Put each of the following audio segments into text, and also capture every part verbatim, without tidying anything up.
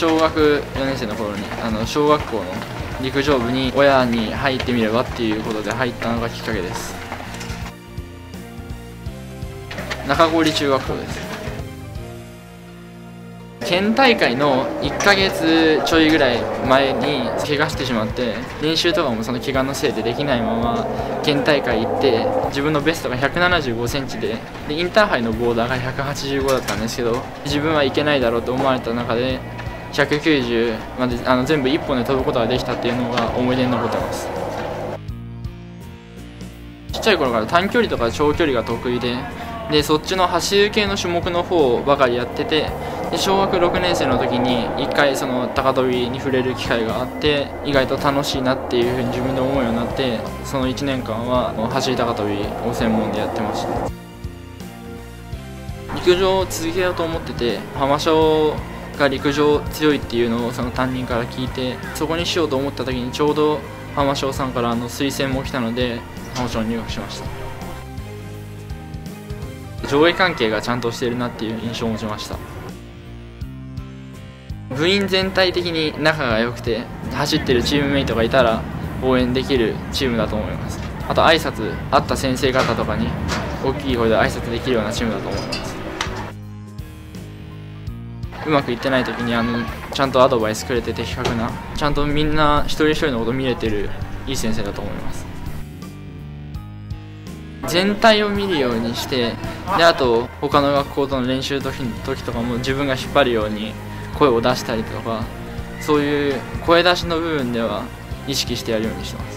小学よねん生の頃にあの小学校の陸上部に親に入ってみればっていうことで入ったのがきっかけです。中郡中学校です。県大会のいっかげつちょいぐらい前に怪我してしまって、練習とかもその怪我のせいでできないまま県大会行って、自分のベストがひゃくななじゅうごセンチで、でインターハイのボーダーがひゃくはちじゅうごだったんですけど、自分はいけないだろうと思われた中でひゃくきゅうじゅうまであの全部いっぽんで飛ぶことができたっていうのが思い出に残ってます。ちっちゃい頃から短距離とか長距離が得意で、でそっちの走る系の種目の方ばかりやってて、で小学ろくねん生の時にいっかいその高跳びに触れる機会があって、意外と楽しいなっていうふうに自分で思うようになって、そのいちねんかんは走り高跳びを専門でやってました。陸上を続けようと思ってて、浜小が陸上強いっていうのをその担任から聞いて、そこにしようと思った時にちょうど浜小さんからあの推薦も来たので浜小に入学しました。上下関係がちゃんとしているなっていう印象を持ちました。部員全体的に仲が良くて、走ってるチームメイトがいたら応援できるチームだと思います。あと挨拶、会った先生方とかに大きい声で挨拶できるようなチームだと思います。うまくいってない時にあのちゃんとアドバイスくれて、的確な、ちゃんとみんな一人一人のこと見れてるいい先生だと思います。全体を見るようにして、であと他の学校との練習の時時とかも自分が引っ張るように声を出したりとか、そういう声出しの部分では意識してやるようにしてます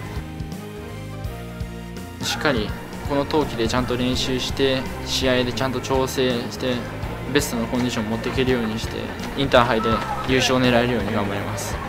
。しっかりこの冬季でちゃんと練習して、試合でちゃんと調整してベストのコンディションを持っていけるようにして、インターハイで優勝を狙えるように頑張ります。